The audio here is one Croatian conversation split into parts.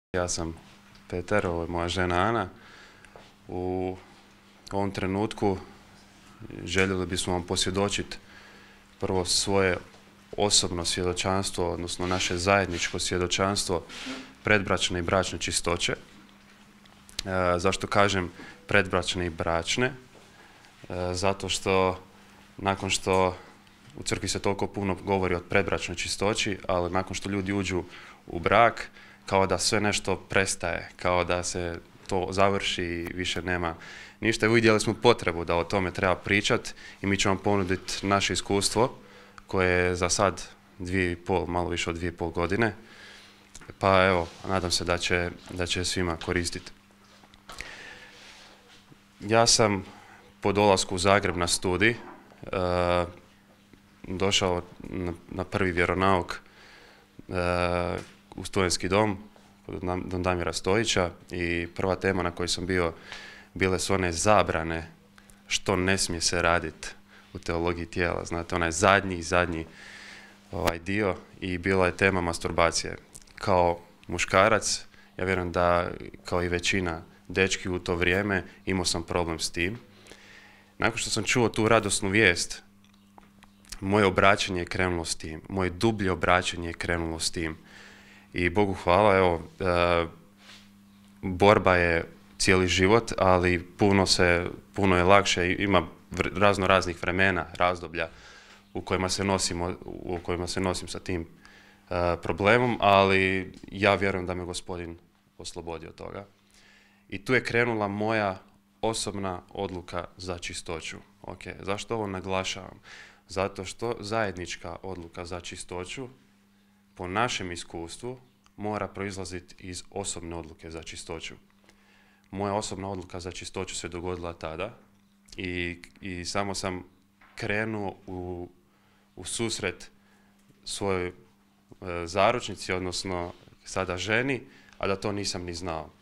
Ja sam Petar, ovo je moja žena Ana. U ovom trenutku željeli bismo vam posvjedočiti prvo svoje osobno svjedočanstvo, odnosno naše zajedničko svjedočanstvo predbračne i bračne čistoće. Zašto kažem predbračne i bračne? Zato što nakon što u crkvi se toliko puno govori o predbračnoj čistoći, ali nakon što ljudi uđu u brak, kao da sve nešto prestaje, kao da se to završi i više nema ništa. Uvidjeli smo potrebu da o tome treba pričati i mi ćemo vam ponuditi naše iskustvo koje je za sad 2,5, malo više od 2,5 godine. Pa evo, nadam se da će svima koristiti. Ja sam po dolasku u Zagreb na studij došao na prvi vjeronauk u studentski dom kod Don Damira Stojića i prva tema na kojoj sam bio bile su one zabrane što ne smije se raditi u teologiji tijela. Znate, onaj zadnji dio i bila je tema masturbacije. Kao muškarac, ja vjerujem da kao i većina dečki u to vrijeme imao sam problem s tim. Nakon što sam čuo tu radosnu vijest, moje obraćanje je krenulo s tim. Moje dublje obraćanje je krenulo s tim. I Bogu hvala, evo, borba je cijeli život, ali puno je lakše, ima razno raznih vremena, razdoblja u kojima se nosim sa tim problemom, ali ja vjerujem da me Gospodin oslobodi od toga. I tu je krenula moja osobna odluka za čistoću. Zašto ovo naglašavam? Zato što zajednička odluka za čistoću po našem iskustvu mora proizlaziti iz osobne odluke za čistoću. Moja osobna odluka za čistoću se dogodila tada i samo sam krenuo u susret svojoj zaručnici, odnosno sada ženi, a da to nisam ni znao.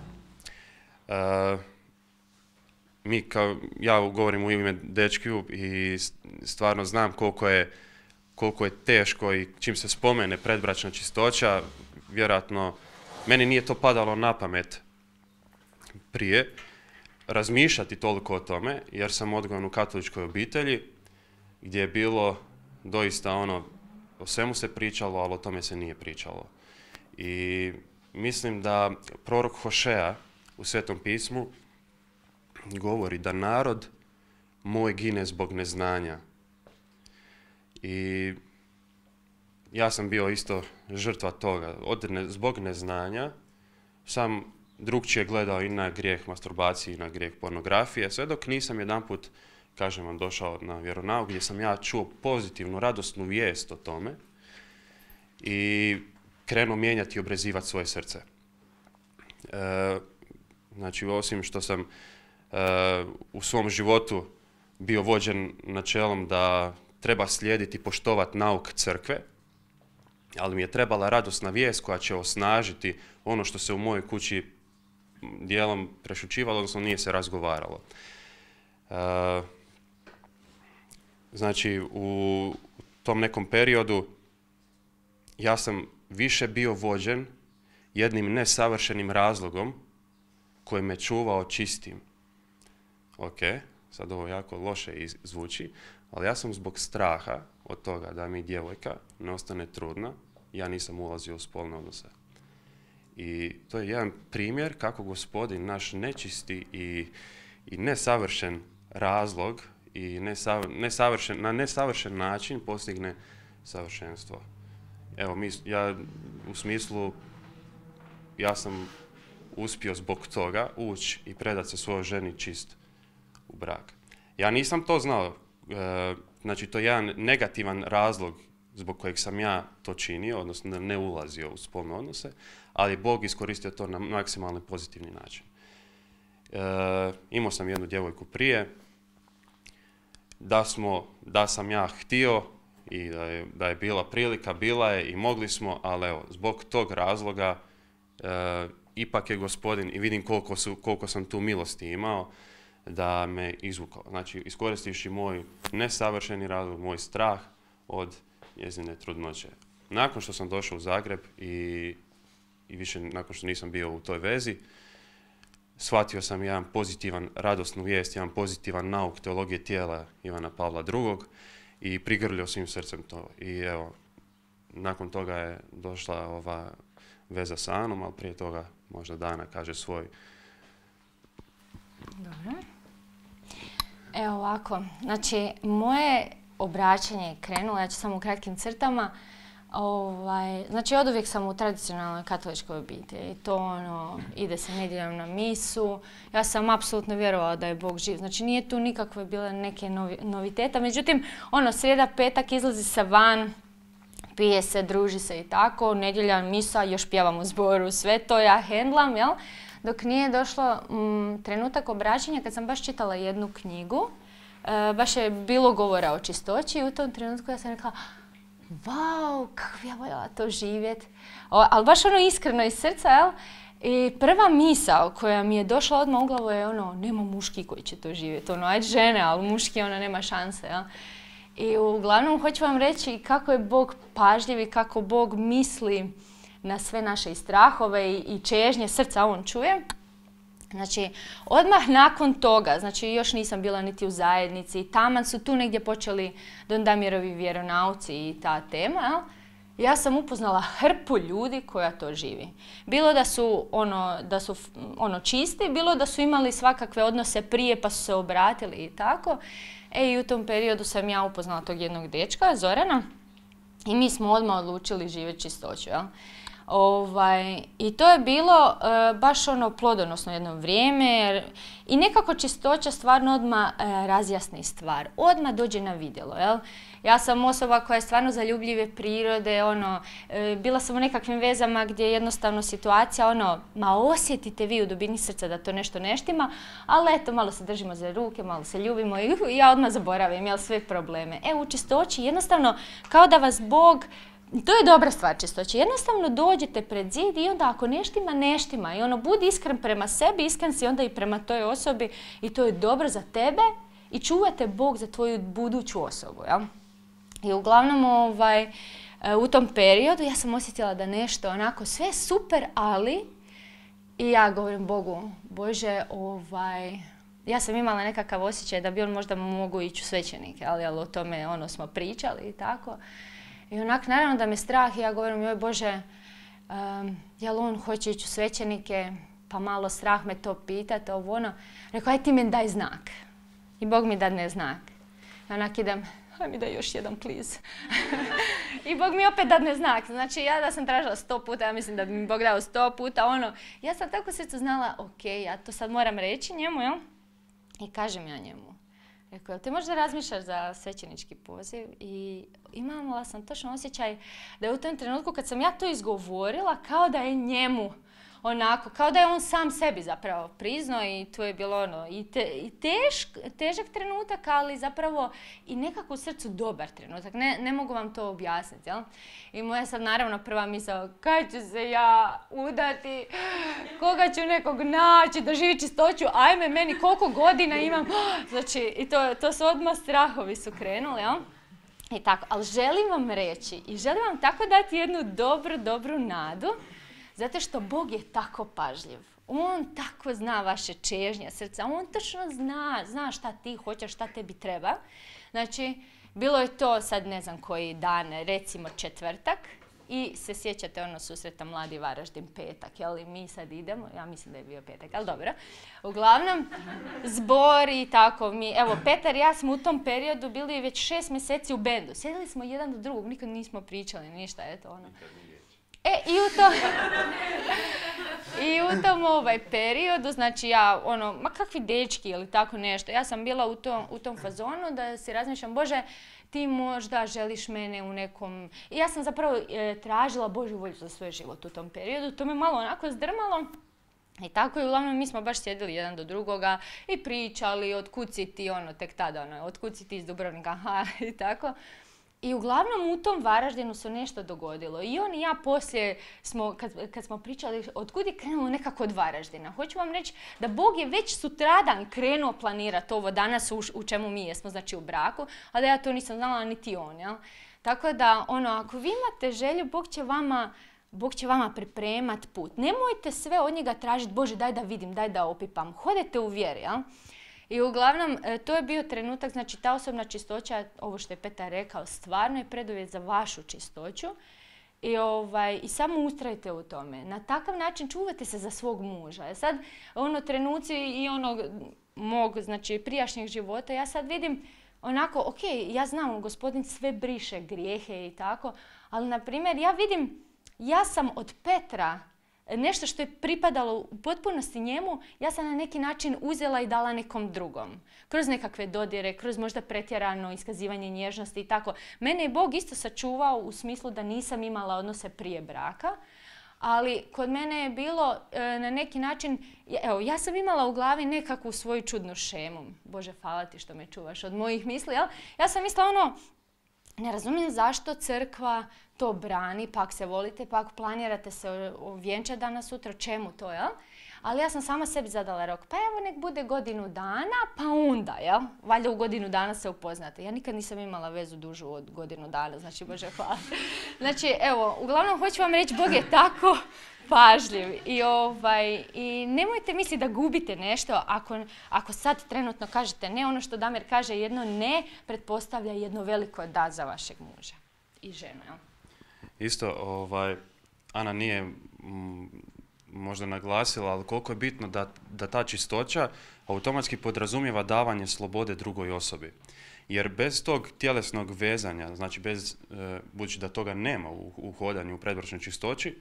Ja govorim u ime dečkiju i stvarno znam koliko je teško i čim se spomene predbračna čistoća, vjerojatno meni nije to padalo na pamet prije razmišljati toliko o tome, jer sam odgojen u katoličkoj obitelji gdje je bilo doista o svemu se pričalo, ali o tome se nije pričalo. I mislim da prorok Hošea u Svetom pismu govori da narod moj gine zbog neznanja. I ja sam bio isto žrtva toga. Zbog neznanja sam drugčije gledao i na grijeh masturbacije i na grijeh pornografije, sve dok nisam jedanput, kažem vam, došao na vjeronauk gdje sam ja čuo pozitivnu, radosnu vijest o tome i krenuo mijenjati i obrezivati svoje srce. Znači, osim što sam u svom životu bio vođen načelom da treba slijediti i poštovati nauk crkve, ali mi je trebala radosna vijest koja će osnažiti ono što se u mojoj kući dijelom prešućivalo, odnosno nije se razgovaralo. Znači, u tom nekom periodu ja sam više bio vođen jednim nesavršenim razlogom koji me čuvao čistim. Sad ovo jako loše zvuči, ali ja sam zbog straha od toga da mi djevojka ne ostane trudna, ja nisam ulazio u spolne odnose. I to je jedan primjer kako Gospodin, naš nečisti i nesavršen razlog i na nesavršen način postigne savršenstvo. Evo, ja sam uspio zbog toga ući i predati se svojoj ženi čist u brak. Ja nisam to znao, znači to je jedan negativan razlog zbog kojeg sam ja to činio, odnosno ne ulazio u spolne odnose, ali Bog iskoristio to na maksimalno pozitivni način. Imao sam jednu djevojku prije, da sam ja htio i da je bila prilika, bila je i mogli smo, ali evo, zbog tog razloga ipak je Gospodin, i vidim koliko sam tu milosti imao, da me izvukao. Znači, iskoristivši moj nesavršeni razlog, moj strah od njezine trudnoće. Nakon što sam došao u Zagreb i i više nakon što nisam bio u toj vezi, shvatio sam jedan pozitivan, radosnu vijest, jedan pozitivan nauk teologije tijela Ivana Pavla II. I prigrlio svim srcem to. I evo, nakon toga je došla ova veza sa Anom, ali prije toga možda Dana kaže svoj. Dobro. Evo ovako, znači moje obraćanje je krenulo, ja ću samo u kratkim crtama. Znači oduvijek sam u tradicionalnoj katoličkoj obitelji. To ide se nedjeljom na misu. Ja sam apsolutno vjerovala da je Bog živ. Znači nije tu nikakve bile neke noviteta. Međutim, srijeda, petak izlazi se van, pije se, druži se i tako. Nedjelja, misa, još pjevam u zboru, sve to ja hendlam, jel? Dok nije došlo trenutak obraćanja kad sam baš čitala jednu knjigu. Baš je bilo govora o čistoći i u tom trenutku ja sam rekla wow, kako bi ja voljela to živjeti. Ali baš iskreno iz srca, jel? I prva misao koja mi je došla odmah u glavu je nema muški koji će to živjeti. Ajde žene, ali muški nema šanse, jel? I uglavnom hoću vam reći kako je Bog pažljiv i kako Bog misli na sve naše i strahove i čežnje srca, on čuje. Znači, odmah nakon toga, znači još nisam bila niti u zajednici, taman su tu negdje počeli Don Damirovi vjeronauci i ta tema, jel? Ja sam upoznala hrpu ljudi koja to živi. Bilo da su čisti, bilo da su imali svakakve odnose prije pa su se obratili i tako. I u tom periodu sam ja upoznala tog jednog dečka, Zorana, i mi smo odmah odlučili živjeti čistoću, jel? I to je bilo baš plodonosno jedno vrijeme i nekako čistoća stvarno odmah razjasni stvar, odmah dođe na vidjelo, jel? Ja sam osoba koja je stvarno zaljubljive prirode, bila sam u nekakvim vezama gdje je jednostavno situacija, ma osjetite vi u dubini srca da to nešto ne štima, ali eto, malo se držimo za ruke, malo se ljubimo i ja odmah zaboravim, jel, sve probleme. U čistoći jednostavno kao da vas Bog, to je dobra stvar čistoće. Jednostavno dođete pred zid i onda ako ne štima, ne štima. I budi iskren prema sebi, iskren si onda i prema toj osobi i to je dobro za tebe i čuvate Bog za tvoju buduću osobu. Ja? I uglavnom u tom periodu ja sam osjetila da nešto onako sve super, ali i ja govorim Bogu, Bože, ja sam imala nekakav osjećaj da bi on možda mogu ići u svećenike, ali o tome smo pričali i tako. I onak, naravno da me strah i ja govorim, joj Bože, jel on hoće ići u svećenike, pa malo strah me to pitati, Rekao, aj ti mi daj znak. I Bog mi dadne znak. I onak idem, aj mi daj još jedan, please. I Bog mi opet dadne znak. Znači, ja da sam tražila 100 puta, ja mislim da bi mi Bog dao 100 puta, Ja sam tako srcu znala, ok, ja to sad moram reći njemu, jel? I kažem ja njemu. Rekao, ti možda razmišljaš za svećenički poziv i imala sam točno osjećaj da je u tom trenutku kad sam ja to izgovorila kao da je njemu onako, kao da je on sam sebi zapravo priznao i to je bilo težak trenutak, ali zapravo i nekako u srcu dobar trenutak. Ne mogu vam to objasniti, jel? I moja sad naravno prva misao, kad ću se ja udati, koga ću nekog naći da živi čistoću, ajme meni koliko godina imam. Znači, i to su odmah strahovi su krenuli, jel? I tako, ali želim vam reći i želim vam tako dati jednu dobru nadu, zato što Bog je tako pažljiv. On tako zna vaše čežnje srca. On točno zna šta ti hoćeš, šta tebi treba. Znači, bilo je to sad ne znam koji dan, recimo četvrtak. I se sjećate susreta Mladi Varaždin petak, jel? I mi sad idemo, ja mislim da je bio petak, ali dobro. Uglavnom, zbor i tako. Evo, Petar i ja smo u tom periodu bili već 6 mjeseci u bendu. Sjedili smo jedan do drugog, nikad nismo pričali ništa, eto I u tom periodu, znači ja, ma kakvi dečki ili tako nešto, ja sam bila u tom fazonu da si razmišljam, Bože, ti možda želiš mene u nekom... I ja sam zapravo tražila Božju volju za svoj život u tom periodu, to me malo onako zdrmalo. I tako i uglavnom mi smo baš sjedili jedan do drugoga i pričali, otkud si ti, tek tada, otkud si ti iz Dubrovnika, aha, i tako. I uglavnom u tom Varaždinu se nešto dogodilo. I on i ja poslije, kad smo pričali, otkud je krenulo nekako od Varaždina. Hoću vam reći da Bog je već sutradan krenuo planirati ovo danas u čemu mi jesmo, znači u braku, a da ja to nisam znala niti on, jel? Tako da, ako vi imate želju, Bog će vama Bog će vama pripremat put. Nemojte sve od njega tražiti, Bože daj da vidim, daj da opipam. Hodete u vjeri, jel? I uglavnom, to je bio trenutak, znači ta osobna čistoća, ovo što je Petar rekao, stvarno je preduvjet za vašu čistoću. I samo ustrajte u tome. Na takav način čuvate se za svog muža. Sad, trenuci i mog, znači, prijašnjeg života, ja sad vidim onako, ok, ja znam, Gospodin sve briše grijehe i tako, ali, na primjer, ja vidim, ja sam od Petra nešto što je pripadalo u potpunosti njemu, ja sam na neki način uzela i dala nekom drugom. Kroz nekakve dodire, kroz možda pretjerano iskazivanje nježnosti i tako. Mene je Bog isto sačuvao u smislu da nisam imala odnose prije braka, ali kod mene je bilo na neki način, evo, ja sam imala u glavi nekakvu svoju čudnu šemu. Bože, hvala ti što me čuvaš od mojih misli, jel? Ja sam mislila ne razumijem zašto crkva to brani, pa ako se volite, pa ako planirate se vjenčati danas sutra, čemu to, jel? Ali ja sam sama sebi zadala rok, pa evo nek bude godinu dana, pa onda, jel? Valjda u godinu dana se upoznate. Ja nikad nisam imala vezu dužu od godinu dana, znači Bože hvala. Znači, evo, uglavnom hoću vam reći, Bog je tako pažljiv i nemojte misliti da gubite nešto ako sad trenutno kažete ne, ono što Damir kaže, jedno ne pretpostavlja jedno veliko da za vašeg muža i ženu, jel? Isto, Ana nije možda naglasila, ali koliko je bitno da ta čistoća automatski podrazumijeva davanje slobode drugoj osobi. Jer bez tog tjelesnog vezanja, znači budući da toga nema u hodanju u predbračnoj čistoći,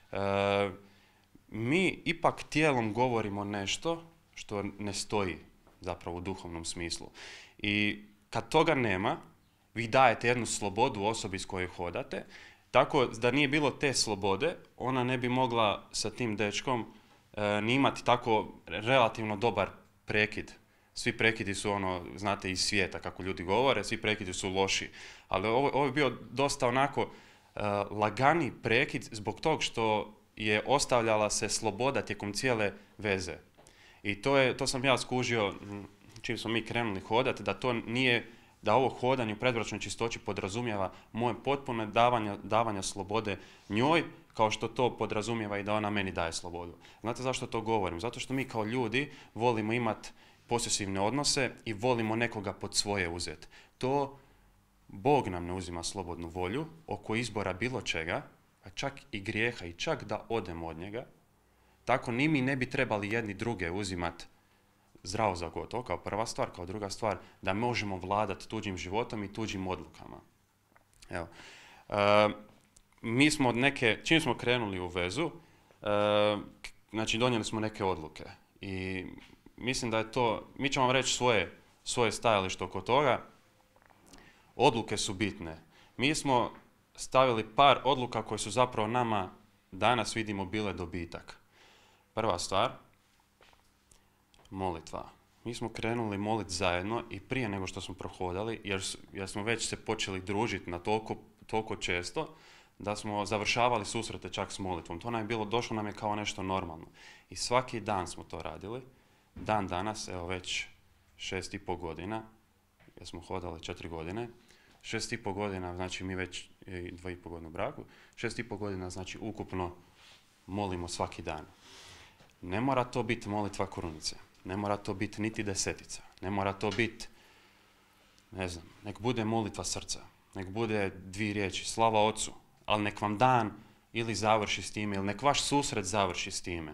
mi ipak tijelom govorimo nešto što ne stoji zapravo u duhovnom smislu. I kad toga nema, vi dajete jednu slobodu osobi s kojoj hodate, tako da nije bilo te slobode, ona ne bi mogla sa tim dečkom ni imati tako relativno dobar prekid. Svi prekidi su znate, iz svijeta, kako ljudi govore, svi prekidi su loši. Ali ovo je bio dosta onako lagani prekid zbog tog što je ostavljala se sloboda tijekom cijele veze. I to sam ja skužio čim smo mi krenuli hodati, da ovo hodanje u predbračnoj čistoći podrazumijeva moje potpuno davanja slobode njoj, kao što to podrazumijeva i da ona meni daje slobodu. Znate zašto to govorim? Zato što mi kao ljudi volimo imati posesivne odnose i volimo nekoga pod svoje uzeti. To Bog nam ne uzima slobodnu volju oko izbora bilo čega, pa čak i grijeha i čak da odemo od njega. Tako ni mi ne bi trebali jedni druge uzimati zdravo za gotovo, kao prva stvar, kao druga stvar, da možemo vladati tuđim životom i tuđim odlukama. Evo. Mi smo čim smo krenuli u vezu, znači donijeli smo neke odluke. I mislim da je to, mi ćemo vam reći svoje stajalište oko toga. Odluke su bitne. Mi smo stavili par odluka koje su zapravo nama danas vidimo bile dobitak. Prva stvar, molitva. Mi smo krenuli moliti zajedno i prije nego što smo prohodali, jer smo već se počeli družiti na toliko često, da smo završavali susrete čak s molitvom. To nam je bilo, došlo nam je kao nešto normalno. I svaki dan smo to radili. Dan danas, evo već 6,5 godina, jer smo hodali 4 godine, 6,5 godina, znači mi već 2,5 godine u braku, 6,5 godina, znači ukupno molimo svaki dan. Ne mora to biti molitva korunice, ne mora to biti niti desetica, ne mora to biti, ne znam, nek bude molitva srca, nek bude 2 riječi, slava Ocu, ali nek vam dan ili završi s time, ili nek vaš susret završi s time.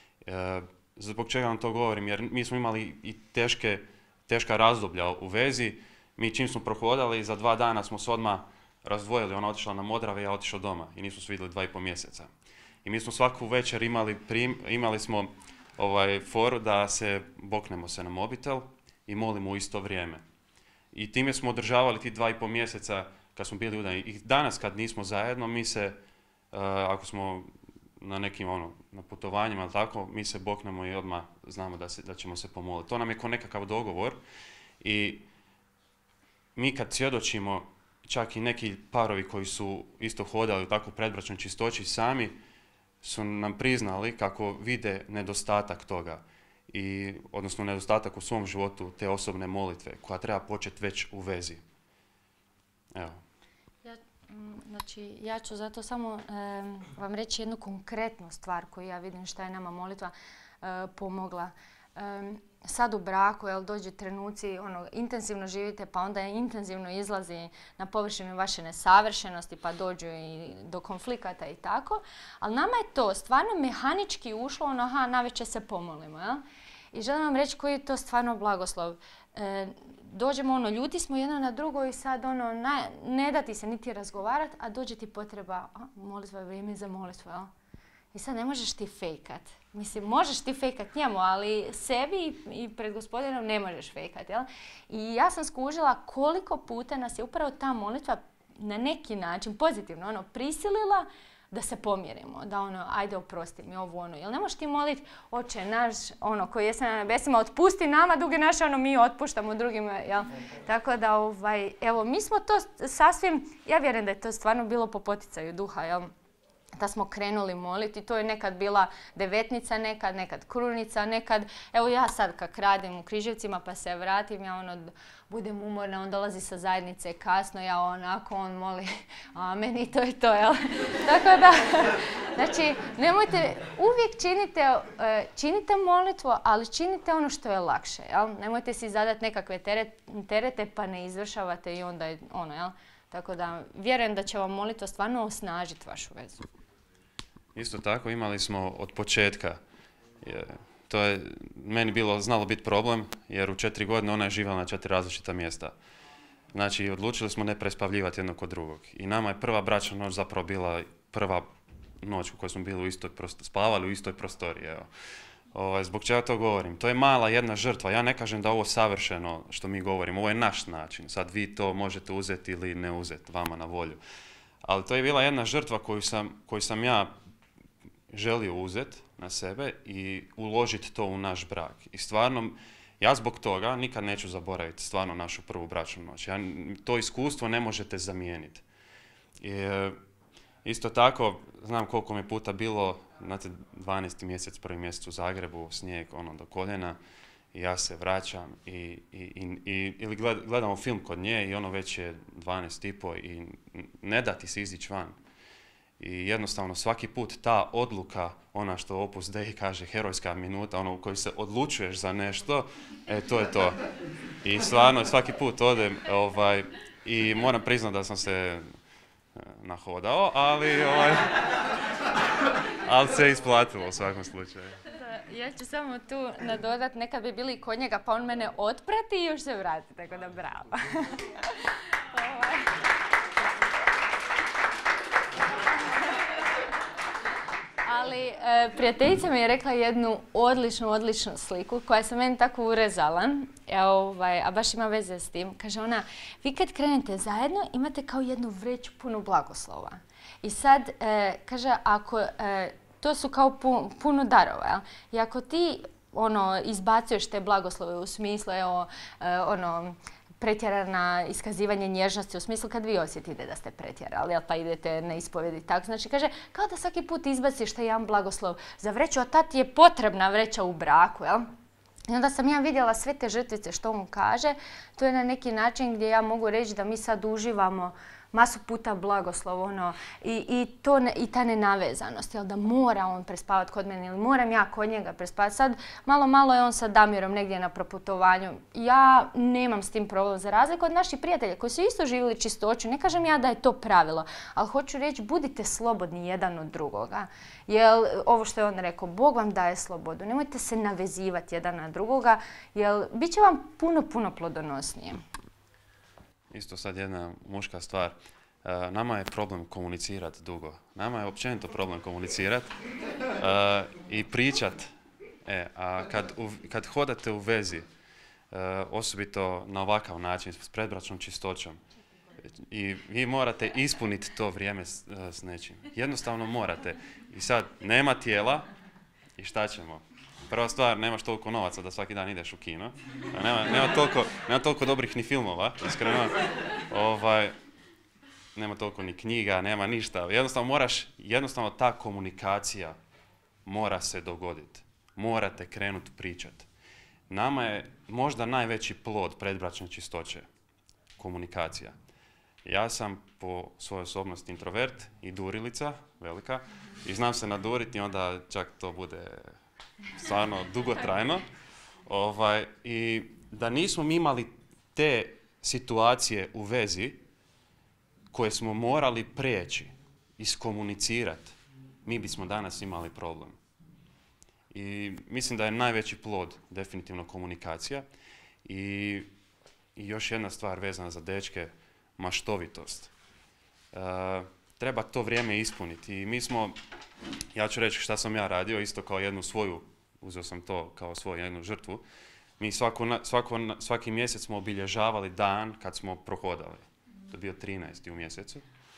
Zbog čega vam to govorim? Jer mi smo imali i teška razdoblja u vezi. Mi čim smo prohodali, za 2 dana smo se odmah razdvojili. Ona otišla na Modrave, ja otišao doma i nismo se vidjeli 2,5 mjeseca. I mi smo svaku večer imali smo foru da se boknemo se na mobitel i molimo u isto vrijeme. I time smo održavali ti 2,5 mjeseca kad smo bili udani. I danas kad nismo zajedno, mi se, ako smo na nekim na putovanjima, tako, mi se boknemo i odmah znamo da ćemo se pomoliti. To nam je kao nekakav dogovor i mi kad svjedočimo, čak i neki parovi koji su isto hodali u takvu predbračnoj čistoći sami, su nam priznali kako vide nedostatak toga, odnosno nedostatak u svom životu te osobne molitve koja treba početi već u vezi. Evo. Znači, ja ću zato samo vam reći jednu konkretnu stvar koju ja vidim šta je nama molitva pomogla. Sad u braku, dođu trenuci, intenzivno živite, pa onda intenzivno izlazi na površinu vaše nesavršenosti, pa dođu i do konflikata i tako. Ali nama je to stvarno mehanički ušlo, navečer se pomolimo, jel? I želim vam reći koji je to stvarno blagoslov. Dođemo, ljuti smo jedno na drugo i sad ne da ti se niti razgovarati, a dođe ti potreba, molitva je vrijeme za molitvu, jel? I sad ne možeš ti fejkat. Mislim, možeš ti fejkat njemu, ali sebi i pred Gospodinom ne možeš fejkat, jel? I ja sam skužila koliko puta nas je upravo ta molitva na neki način pozitivno prisilila da se pomirimo, da ajde oprosti mi ovo Jel ne možeš ti moliti, Oče naš, koji jesi na nebesima, otpusti nama duge naše, mi otpuštamo drugima, jel? Tako da, evo, mi smo to sasvim, ja vjerujem da je to stvarno bilo po poticaju duha, jel? Da smo krenuli moliti. To je nekad bila devetnica, nekad krunica, nekad... Evo ja sad kak radim u Križevcima pa se vratim, ja budem umorna, on dolazi sa zajednice kasno, ja on moli amen i to je to, jel? Tako da, znači, nemojte, uvijek činite molitvu, ali činite ono što je lakše, jel? Nemojte si zadati nekakve terete pa ne izvršavate i onda je jel? Tako da, vjerujem da će vam molitva stvarno osnažiti vašu vezu. Isto tako imali smo od početka, to je meni znalo biti problem, jer u 4 godine ona je živjela na 4 različita mjesta. Znači, odlučili smo ne prespavljivati jedno kod drugog. I nama je prva bračna noć zapravo bila prva noć u kojoj smo bili spavali u istoj prostoriji. Evo. Zbog čega to govorim? To je mala jedna žrtva. Ja ne kažem da ovo savršeno što mi govorimo. Ovo je naš način. Sad vi to možete uzeti ili ne uzeti, vama na volju. Ali to je bila jedna žrtva koju sam ja želio uzeti na sebe i uložiti to u naš brak. I stvarno, ja zbog toga nikad neću zaboraviti stvarno našu prvu bračnu noć. To iskustvo ne možete zamijeniti. Isto tako, znam koliko mi puta bilo, znate, 12. mjesec, 1. mjesec u Zagrebu, snijeg do koljena, i ja se vraćam ili gledamo film kod nje i već je 12:30 i ne da ti se izići van. I jednostavno svaki put ta odluka, ona što Opus Dei kaže, herojska minuta, u kojoj se odlučuješ za nešto, to je to. I stvarno svaki put odem i moram priznati da sam se nahodao, ali se isplatilo u svakom slučaju. Ja ću samo tu nadodat, nekad bi bili kod njega pa on mene otprati i još se vrati, tako da bravo. Ali prijateljica mi je rekla jednu odličnu sliku koja se meni tako urezala, a baš ima veze s tim. Kaže ona, vi kad krenete zajedno imate kao jednu vreću punu blagoslova. I sad, kaže, ako to su kao puno darova, jel? I ako ti izbacuješ te blagoslove u smislu, pretjerana iskazivanje nježnosti, u smislu kad vi osjetite da ste pretjerali, pa idete na ispovjedi i tako. Znači, kaže, kao da svaki put izbaciš taj jedan blagoslov za vreću, a ta ti je potrebna vreća u braku, jel? I onda sam ja vidjela sve te žrtvice što on kaže. To je na neki način gdje ja mogu reći da mi sad uživamo masu puta blagoslov, i ta nenavezanost, jel, da mora on prespavati kod mene ili moram ja kod njega prespavati. Sad, malo je on sa Damirom negdje na proputovanju. Ja nemam s tim problem, za razliku od naših prijatelja koji su isto živjeli čistoću. Ne kažem ja da je to pravilo, ali hoću reći, budite slobodni jedan od drugoga. Jer ovo što je on rekao, Bog vam daje slobodu. Nemojte se navezivati jedan na drugoga, jer bit će vam puno plodonosnije. Isto sad jedna muška stvar. Nama je problem komunicirati dugo. Nama je općenito problem komunicirati i pričat. A kad hodate u vezi, osobito na ovakav način, s predbračnom čistoćom, i vi morate ispuniti to vrijeme s nečim. Jednostavno morate. I sad, nema tijela i šta ćemo? Prva stvar, nemaš toliko novaca da svaki dan ideš u kino. Nema toliko dobrih ni filmova, iskreno. Nema toliko ni knjiga, nema ništa. Jednostavno ta komunikacija mora se dogoditi. Morate krenuti pričati. Nama je možda najveći plod predbračne čistoće komunikacija. Ja sam po svojoj osobnosti introvert i durilica, velika, i znam se naduriti i onda čak to bude stvarno dugotrajno. I da nismo mi imali te situacije u vezi koje smo morali prijeći, iskomunicirati, mi bismo danas imali problem. I mislim da je najveći plod definitivno komunikacija. I još jedna stvar vezana za dečke, maštovitost. Treba to vrijeme ispuniti. I mi smo, ja ću reći šta sam ja radio, isto kao jednu svoju, uzeo sam to kao svoju jednu žrtvu. Mi svaki mjesec smo obilježavali dan kad smo prohodali. To je bio 13. u mjesecu.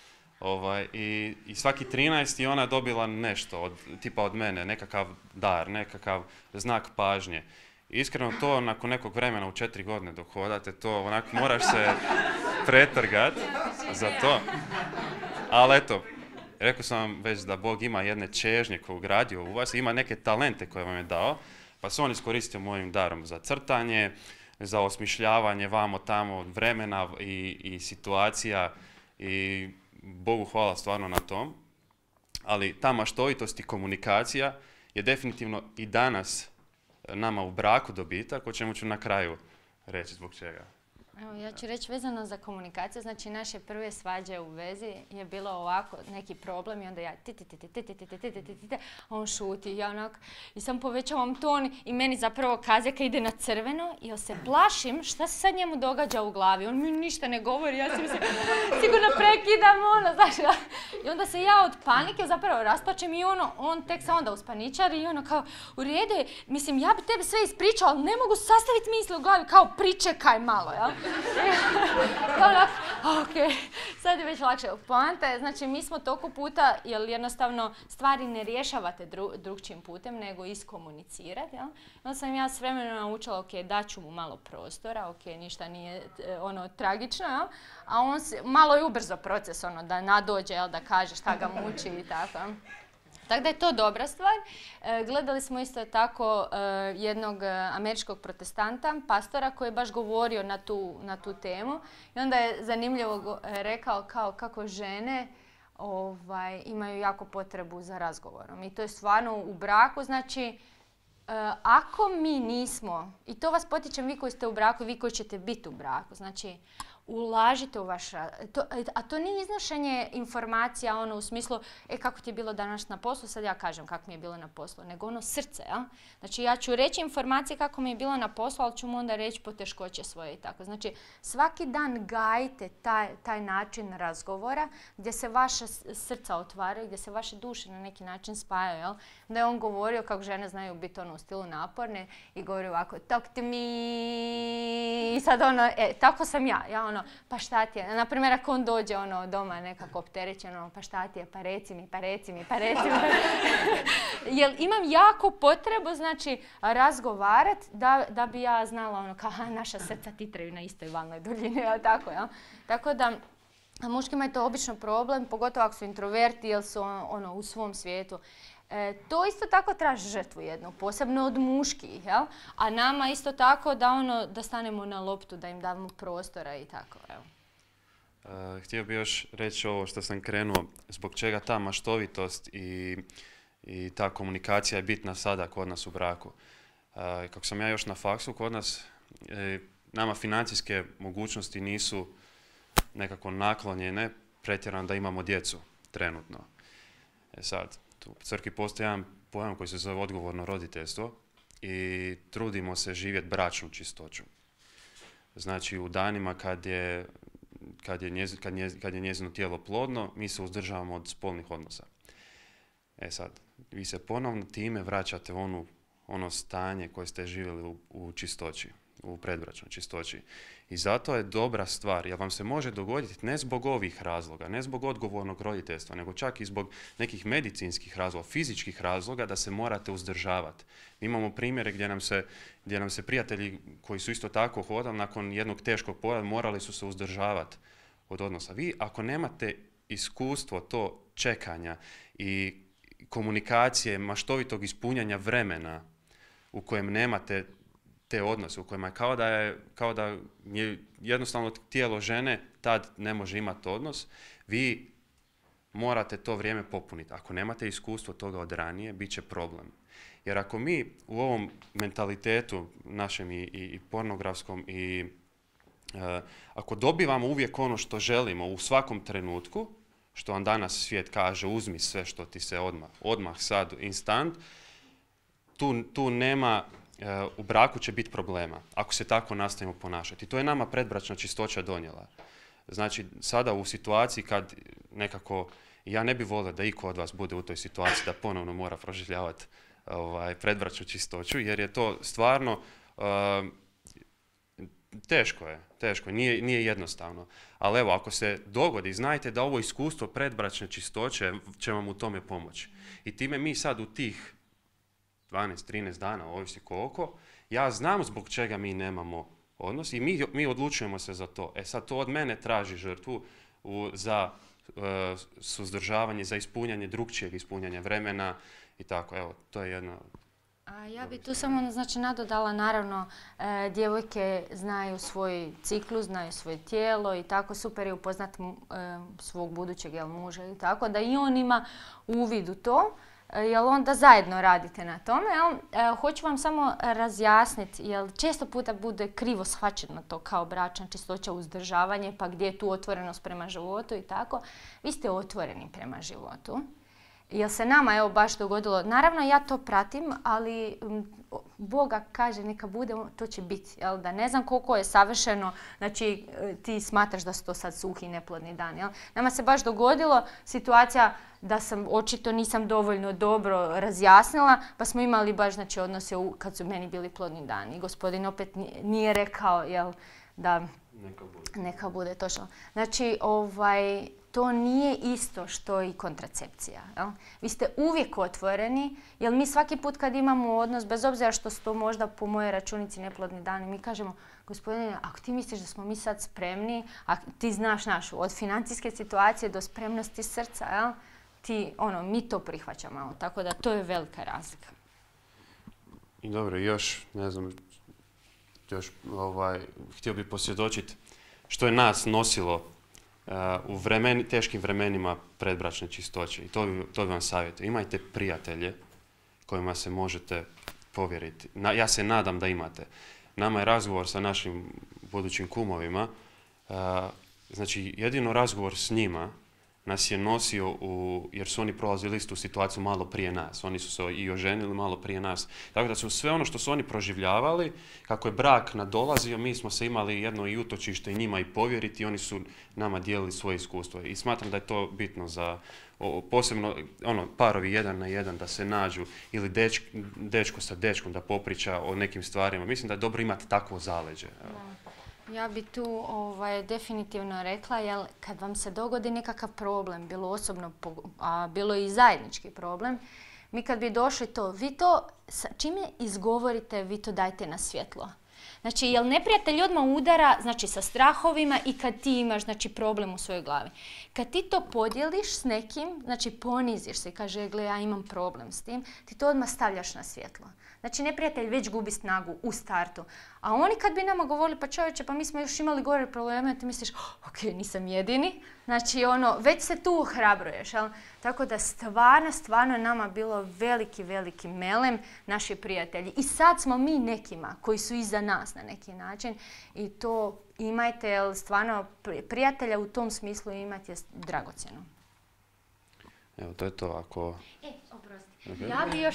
I svaki 13. ona je dobila nešto, tipa od mene, nekakav dar, nekakav znak pažnje. Iskreno to, nakon nekog vremena u 4 godine dok hodate, to onako moraš se pretrgati za to. Ali eto, rekao sam vam već da Bog ima jedne čežnje koje je ugradio u vas, ima neke talente koje vam je dao, pa se on iskoristio mojim darom za crtanje, za osmišljavanje vamo tamo vremena i situacija i Bogu hvala stvarno na tom. Ali ta maštovitost i komunikacija je definitivno i danas nama u braku dobitak, o čemu ću na kraju reći zbog čega. Evo, ja ću reći vezano za komunikaciju, znači naše prve svađe u vezi je bilo ovako, neki problem i onda ja on šuti i ja onako, i sam povećavam ton i meni zapravo kazeka ide na crveno i ja se plašim šta se sad njemu događa u glavi, on mi ništa ne govori, ja se sigurno prekidam, znaš, i onda se ja od panike zapravo rasplačem i on tek se onda uspaničari i ono kao, u redu je, mislim, ja bi tebi sve ispričao, ali ne mogu sastaviti misli u glavi, kao pričekaj malo, jel? Ok, sad je već lakše. Poanta je, znači mi smo toliko puta, jer jednostavno stvari ne rješavate drugčijim putem, nego iskomunicirati. Onda sam ja s vremenom naučila, ok, daću mu malo prostora, ok, ništa nije tragično, jel? A on malo je ubrzo proces, da nadođe, jel, da kaže šta ga muči i tako. Tako da je to dobra stvar. Gledali smo isto tako jednog američkog protestanta, pastora, koji je baš govorio na tu temu. I onda je zanimljivo rekao kako žene imaju jako potrebu za razgovorom. I to je stvarno u braku, znači ako mi nismo, i to vas potičem vi koji ste u braku i vi koji ćete biti u braku, znači ulažite u vaš rad. A to nije iznošenje informacija u smislu kako ti je bilo danas na poslu, sad ja kažem kako mi je bilo na poslu, nego srce. Ja? Znači ja ću reći informacije kako mi je bilo na poslu, ali ću mu onda reći poteškoće svoje i tako. Znači svaki dan gajite taj način razgovora gdje se vaša srca otvaraju, gdje se vaše duše na neki način spajaju. Jel? Da je on govorio kako žene znaju biti u stilu naporne i govori ovako talk to me i sad tako sam ja. Pa šta ti je? Naprimjer, ako on dođe doma nekako opterećeno, pa šta ti je? Pa reci mi. Jer imam jako potrebu, znači, razgovarati da bi ja znala naša srca titraju na istoj valnoj duljini, tako, ja? Tako da, muškima je to obično problem, pogotovo ako su introverti ili su u svom svijetu. To isto tako traži žrtvu jednu, posebno od muških, jel? A nama isto tako da stanemo na loptu, da im damo prostora i tako, evo. Htio bih još reći ovo što sam krenuo, zbog čega ta maštovitost i ta komunikacija je bitna sada kod nas u braku. Kako sam ja još na faksu, kod nas, nama financijske mogućnosti nisu nekako naklonjene pretjerano da imamo djecu trenutno. Sad, u crkvi postoji jedan pojam koji se zove odgovorno roditeljstvo i trudimo se živjeti bračnu čistoću. Znači u danima kad je njezino tijelo plodno, mi se uzdržavamo od spolnih odnosa. Sad, vi se ponovno time vraćate u ono stanje koje ste živjeli u čistoći, u predbračnoj čistoći. I zato je dobra stvar, jer vam se može dogoditi ne zbog ovih razloga, ne zbog odgovornog roditeljstva, nego čak i zbog nekih medicinskih razloga, fizičkih razloga da se morate uzdržavati. Imamo primjere gdje nam se prijatelji koji su isto tako hodali nakon jednog teškog pojava morali su se uzdržavati od odnosa. Vi ako nemate iskustvo to čekanja i komunikacije, maštovitog ispunjanja vremena u kojem nemate te odnose u kojima je kao da je jednostavno tijelo žene tad ne može imati odnos, vi morate to vrijeme popuniti. Ako nemate iskustvo toga od ranije, bit će problem. Jer ako mi u ovom mentalitetu našem i pornografskom i ako dobivamo uvijek ono što želimo u svakom trenutku, što vam danas svijet kaže, uzmi sve što ti se odmah sad, instant, tu nema, u braku će biti problema, ako se tako nastavimo ponašati. To je nama predbračna čistoća donijela. Znači, sada u situaciji kad nekako, ja ne bi volio da iko od vas bude u toj situaciji da ponovno mora proživljavati predbračnu čistoću, jer je to stvarno teško je, nije jednostavno. Ali evo, ako se dogodi, znajte da ovo iskustvo predbračne čistoće će vam u tome pomoći. I time mi sad u tih 12-13 dana, ovisi koliko, ja znam zbog čega mi nemamo odnos i mi odlučujemo se za to. Sad to od mene traži žrtvu za suzdržavanje, za ispunjanje drugčijeg ispunjanja vremena i tako. Evo, to je jedna... A ja bi tu samo nadodala, naravno, djevojke znaju svoj ciklus, znaju svoje tijelo i tako super je upoznat svog budućeg muža i tako, da i on ima uvid u to, jel onda zajedno radite na tome. Hoću vam samo razjasniti, jer često puta bude krivo shvaćeno to kao bračna čistoća, uzdržavanje, pa gdje je tu otvorenost prema životu i tako. Vi ste otvoreni prema životu. Jel se nama evo baš dogodilo, naravno ja to pratim, ali Boga kaže neka bude, to će biti, jel? Da ne znam koliko je savršeno, znači ti smatraš da su to sad suhi neplodni dan. Jel? Nama se baš dogodilo situacija da očito nisam dovoljno dobro razjasnila, pa smo imali baš odnose kad su meni bili plodni dani. Gospodin opet nije rekao, jel, da neka bude točno. Znači, to nije isto što i kontracepcija. Jel? Vi ste uvijek otvoreni, jer mi svaki put kad imamo odnos, bez obzira što su to možda po mojoj računici neplodni dani, mi kažemo, gospodine, ako ti misliš da smo mi sad spremni, a ti znaš našu, od financijske situacije do spremnosti srca, jel? Mi to prihvaćamo. Tako da to je velika razlika. I dobro, još, ne znam, htio bih posvjedočiti što je nas nosilo u teškim vremenima predbračne čistoće. I to bi vam savjetujem. Imajte prijatelje kojima se možete povjeriti. Ja se nadam da imate. Nama je razgovor sa našim budućim kumovima. Znači, jedino razgovor s njima nas je nosio, jer su oni prolazili istu situaciju malo prije nas. Oni su se i oženili malo prije nas. Tako da su sve ono što su oni proživljavali, kako je brak nadolazio, mi smo se imali jedno i utočište i njima i povjeriti i oni su nama dijelili svoje iskustvo. I smatram da je to bitno za posebno parovi 1 na 1 da se nađu ili dečko sa dečkom da popriča o nekim stvarima. Mislim da je dobro imati takvo zaleđe. Ja bi tu definitivno rekla, jer kad vam se dogodi nekakav problem, bilo osobno, a bilo i zajednički problem, mi kad bi došli vi to, čime izgovorite, vi to dajte na svjetlo. Znači, jel neprijatelj odmah udara, znači sa strahovima i kad ti imaš, znači, problem u svojoj glavi. Kad ti to podijeliš s nekim, znači poniziš se i kaže, gle, ja imam problem s tim, ti to odmah stavljaš na svjetlo. Znači, neprijatelj već gubi snagu u startu. A oni kad bi nama govorili, pa čovječe, pa mi smo još imali gore probleme, ti misliš, ok, nisam jedini. Znači, već se tu ohrabruješ. Jel? Tako da stvarno nama bilo veliki melem, naši prijatelji. I sad smo mi nekima koji su iza nas na neki način. I to imajte, jel, stvarno prijatelja u tom smislu imati je dragocjeno. Evo, to je to. Oprosti. Okay. Ja bi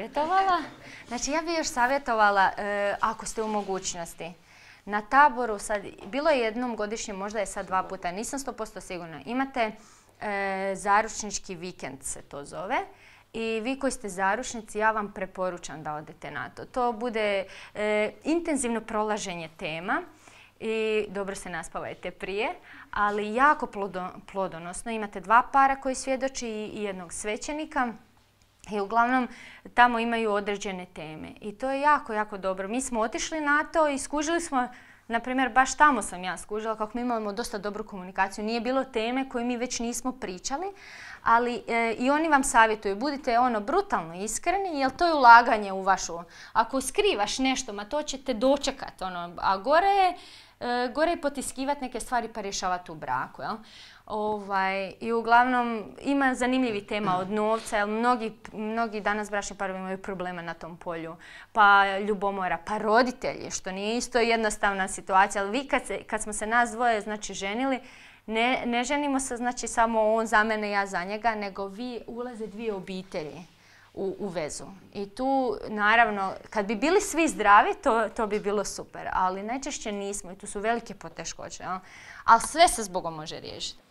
još savjetovala, ako ste u mogućnosti, na taboru, sad, bilo je jednom godišnje, možda je sad 2 puta, nisam 100% sigurna, imate zaručnički vikend se to zove. I vi koji ste zaručnici, ja vam preporučam da odete na to. To bude intenzivno prolaženje tema i dobro se naspavajte prije, ali jako plodonosno. Imate 2 para koji svjedoči i jednog svećenika. I uglavnom tamo imaju određene teme. I to je jako dobro. Mi smo otišli na to i skužili smo Naprimjer, baš tamo sam ja skužila kako mi imamo dosta dobru komunikaciju. Nije bilo teme koju mi već nismo pričali, ali i oni vam savjetuju, budite brutalno iskreni, jer to je ulaganje u vašu... Ako skrivaš nešto, ma to ćete dočekati, a gore je potiskivati neke stvari pa rješavati u braku, jel? I uglavnom ima zanimljivih tema od novca, jer mnogi danas bračni parovi imaju problema na tom polju. Pa ljubomora, pa roditelji, što nije isto jednostavna situacija. Ali vi kad smo se nas dvoje ženili, ne ženimo se samo on za mene, ja za njega, nego ulaze dvije obitelji u vezu. I tu, naravno, kad bi bili svi zdravi, to bi bilo super, ali najčešće nismo i tu su velike poteškoće. Ali sve se zbogom može riješiti.